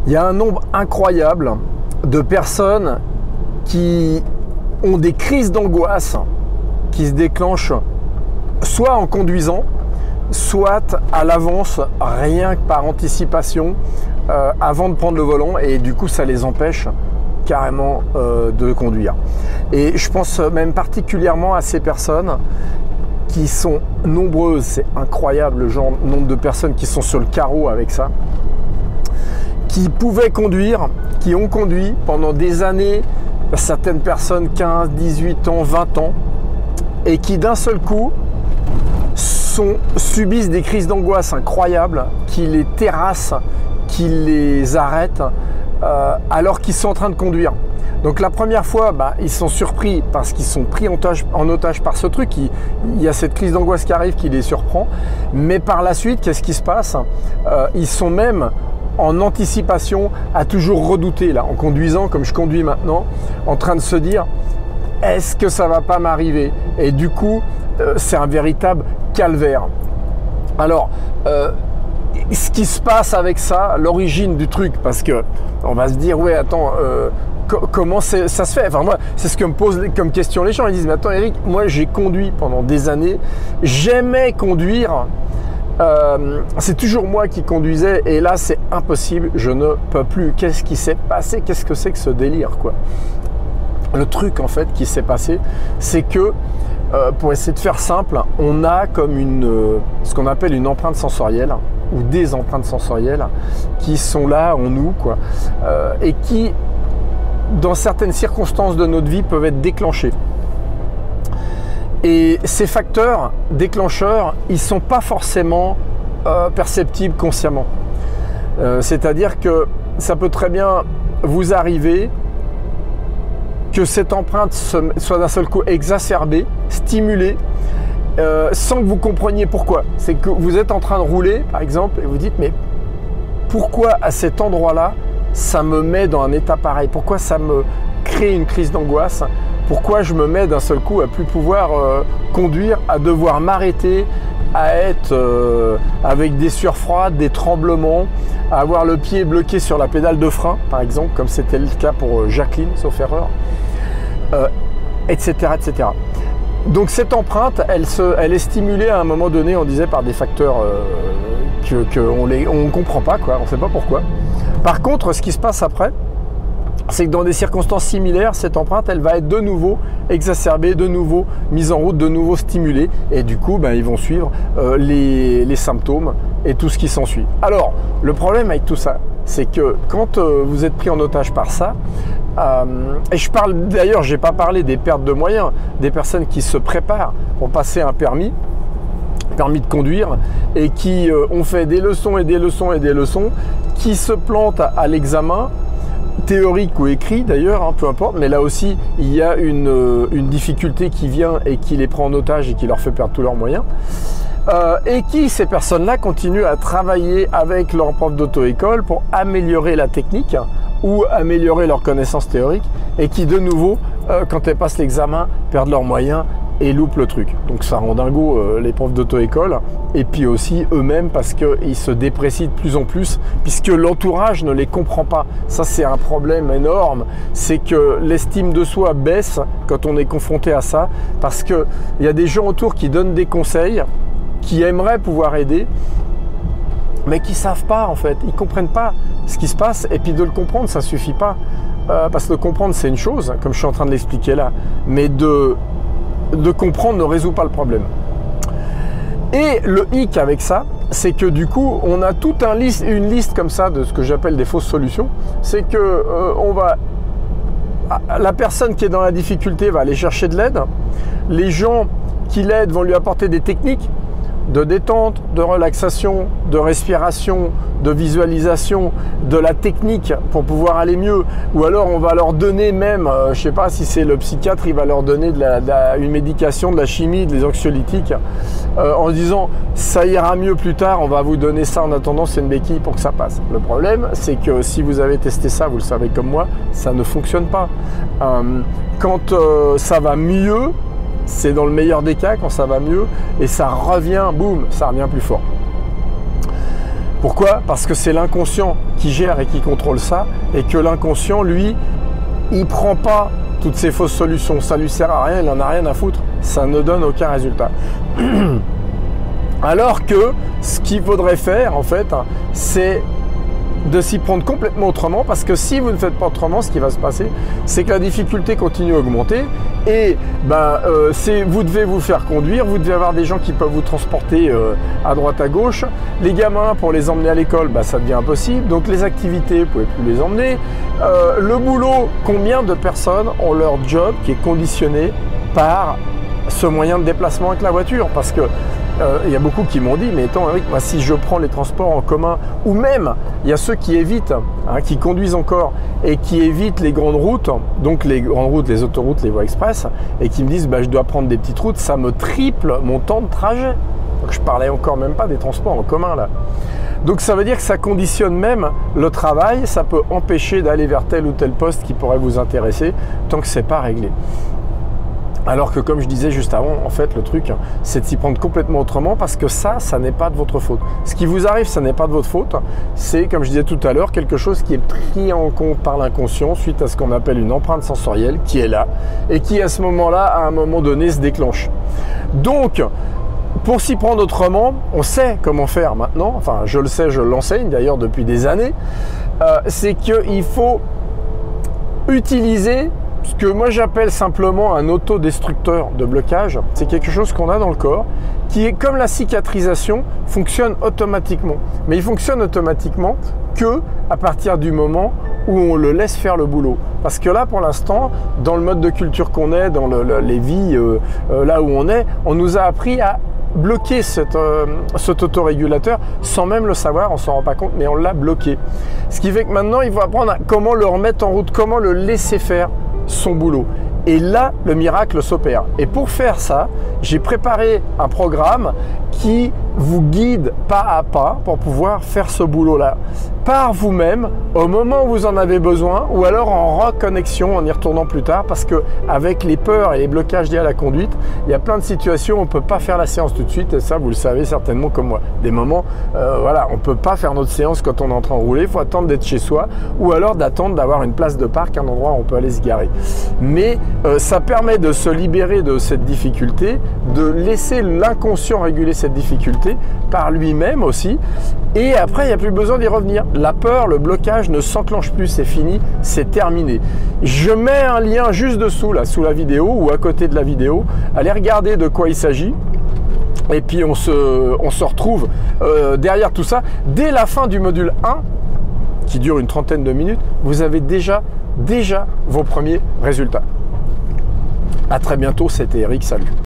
Il y a un nombre incroyable de personnes qui ont des crises d'angoisse qui se déclenchent soit en conduisant, soit à l'avance, rien que par anticipation, avant de prendre le volant, et du coup ça les empêche carrément de conduire. Et je pense même particulièrement à ces personnes qui sont nombreuses, c'est incroyable le nombre de personnes qui sont sur le carreau avec ça, qui pouvaient conduire, qui ont conduit pendant des années, certaines personnes 15, 18 ans, 20 ans, et qui d'un seul coup subissent des crises d'angoisse incroyables, qui les terrassent, qui les arrêtent, alors qu'ils sont en train de conduire. Donc la première fois, ils sont surpris parce qu'ils sont pris en otage par ce truc. Il y a cette crise d'angoisse qui arrive, qui les surprend. Mais par la suite, qu'est-ce qui se passe? Ils sont même en anticipation à toujours redouter, là, en conduisant comme je conduis maintenant, en train de se dire « est-ce que ça va pas m'arriver ?» Et du coup, c'est un véritable calvaire. Alors, ce qui se passe avec ça, l'origine du truc, parce que on va se dire « ouais, attends, comment ça se fait ?» Enfin, moi, c'est ce que me posent comme question les gens. Ils disent « mais attends Eric, moi j'ai conduit pendant des années, j'aimais conduire, c'est toujours moi qui conduisais et là c'est impossible, je ne peux plus. Qu'est-ce qui s'est passé? Qu'est-ce que c'est que ce délire, quoi ?» Le truc en fait qui s'est passé, c'est que pour essayer de faire simple, on a comme ce qu'on appelle une empreinte sensorielle ou des empreintes sensorielles qui sont là en nous, quoi, et qui dans certaines circonstances de notre vie peuvent être déclenchées. Et ces facteurs déclencheurs, ils ne sont pas forcément perceptibles consciemment. C'est-à-dire que ça peut très bien vous arriver que cette empreinte soit d'un seul coup exacerbée, stimulée, sans que vous compreniez pourquoi. C'est que vous êtes en train de rouler, par exemple, et vous dites « mais pourquoi à cet endroit-là, ça me met dans un état pareil? Pourquoi ça me crée une crise d'angoisse? Pourquoi je me mets d'un seul coup à plus pouvoir conduire, à devoir m'arrêter, à être avec des sueurs froides, des tremblements, à avoir le pied bloqué sur la pédale de frein, par exemple, comme c'était le cas pour Jacqueline, sauf erreur, etc., etc. » Donc cette empreinte, elle est stimulée à un moment donné, on disait, par des facteurs qu'on ne comprend pas, quoi, on ne sait pas pourquoi. Par contre, ce qui se passe après, c'est que dans des circonstances similaires, cette empreinte, elle va être de nouveau exacerbée, de nouveau mise en route, de nouveau stimulée. Et du coup, ils vont suivre les symptômes et tout ce qui s'ensuit. Alors, le problème avec tout ça, c'est que quand vous êtes pris en otage par ça, et je parle d'ailleurs, je n'ai pas parlé des pertes de moyens, des personnes qui se préparent pour passer un permis de conduire et qui ont fait des leçons et des leçons et des leçons, qui se plantent à l'examen, théorique ou écrit d'ailleurs, peu importe, mais là aussi il y a une difficulté qui vient et qui les prend en otage et qui leur fait perdre tous leurs moyens, et qui, ces personnes-là, continuent à travailler avec leur prof d'auto-école pour améliorer la technique ou améliorer leurs connaissances théoriques, et qui de nouveau, quand elles passent l'examen, perdent leurs moyens et loupent le truc. Donc ça rend dingo les profs d'auto-école, et puis aussi eux-mêmes, parce qu'ils se déprécient de plus en plus, puisque l'entourage ne les comprend pas. Ça, c'est un problème énorme, c'est que l'estime de soi baisse quand on est confronté à ça, parce qu'il y a des gens autour qui donnent des conseils, qui aimeraient pouvoir aider, mais qui ne savent pas en fait, ils ne comprennent pas ce qui se passe, et puis de le comprendre, ça ne suffit pas. Parce que de comprendre, c'est une chose, comme je suis en train de l'expliquer là, mais de comprendre ne résout pas le problème. Et le hic avec ça, c'est que du coup, on a toute une liste comme ça de ce que j'appelle des fausses solutions. C'est que la personne qui est dans la difficulté va aller chercher de l'aide. Les gens qui l'aident vont lui apporter des techniques de détente, de relaxation, de respiration, de visualisation, de la technique pour pouvoir aller mieux. Ou alors on va leur donner même, je ne sais pas si c'est le psychiatre, il va leur donner une médication, de la chimie, des anxiolytiques, en disant ça ira mieux plus tard, on va vous donner ça en attendant, c'est une béquille pour que ça passe. Le problème, c'est que si vous avez testé ça, vous le savez comme moi, ça ne fonctionne pas. Quand ça va mieux, c'est dans le meilleur des cas quand ça va mieux, et ça revient, boum, ça revient plus fort. Pourquoi? Parce que c'est l'inconscient qui gère et qui contrôle ça, et que l'inconscient, lui, il ne prend pas toutes ces fausses solutions. Ça ne lui sert à rien, il n'en a rien à foutre, ça ne donne aucun résultat. Alors que ce qu'il faudrait faire, en fait, c'est de s'y prendre complètement autrement, parce que si vous ne faites pas autrement, ce qui va se passer, c'est que la difficulté continue à augmenter, et vous devez vous faire conduire, vous devez avoir des gens qui peuvent vous transporter à droite à gauche, les gamins, pour les emmener à l'école, ça devient impossible, donc les activités, vous ne pouvez plus les emmener, le boulot, combien de personnes ont leur job qui est conditionné par ce moyen de déplacement avec la voiture? Parce que il y a beaucoup qui m'ont dit, mais attends Eric, moi, si je prends les transports en commun, ou même il y a ceux qui évitent, qui conduisent encore et qui évitent les grandes routes, donc les grandes routes, les autoroutes, les voies express, et qui me disent je dois prendre des petites routes, ça me triple mon temps de trajet. Donc je parlais encore même pas des transports en commun là. Donc ça veut dire que ça conditionne même le travail, ça peut empêcher d'aller vers tel ou tel poste qui pourrait vous intéresser tant que c'est pas réglé. Alors que comme je disais juste avant, en fait le truc c'est de s'y prendre complètement autrement, parce que ça n'est pas de votre faute. Ce qui vous arrive, ça n'est pas de votre faute, c'est comme je disais tout à l'heure, quelque chose qui est pris en compte par l'inconscient suite à ce qu'on appelle une empreinte sensorielle qui est là et qui à ce moment-là, à un moment donné, se déclenche. Donc, pour s'y prendre autrement, on sait comment faire maintenant, enfin je le sais, je l'enseigne d'ailleurs depuis des années, c'est qu'il faut utiliser ce que moi j'appelle simplement un autodestructeur de blocage. C'est quelque chose qu'on a dans le corps qui est comme la cicatrisation, fonctionne automatiquement. Mais il fonctionne automatiquement que à partir du moment où on le laisse faire le boulot. Parce que là pour l'instant, dans le mode de culture qu'on est, dans les vies là où on nous a appris à bloquer cet autorégulateur sans même le savoir, on ne s'en rend pas compte, mais on l'a bloqué. Ce qui fait que maintenant il faut apprendre à comment le remettre en route, comment le laisser faire son boulot. Et là, le miracle s'opère. Et pour faire ça, j'ai préparé un programme qui vous guide pas à pas pour pouvoir faire ce boulot-là par vous-même au moment où vous en avez besoin, ou alors en reconnexion en y retournant plus tard, parce que avec les peurs et les blocages liés à la conduite, il y a plein de situations où on ne peut pas faire la séance tout de suite, et ça vous le savez certainement comme moi. Des moments, voilà, on ne peut pas faire notre séance quand on est en train de rouler, il faut attendre d'être chez soi, ou alors d'attendre d'avoir une place de parc, un endroit où on peut aller se garer. Mais ça permet de se libérer de cette difficulté, de laisser l'inconscient réguler cette difficulté par lui-même aussi, et après il n'y a plus besoin d'y revenir. La peur, le blocage ne s'enclenche plus, c'est fini, c'est terminé. Je mets un lien juste dessous, là, sous la vidéo ou à côté de la vidéo. Allez regarder de quoi il s'agit. Et puis on se retrouve derrière tout ça. Dès la fin du module 1, qui dure une trentaine de minutes, vous avez déjà vos premiers résultats. À très bientôt, c'était Eric, salut.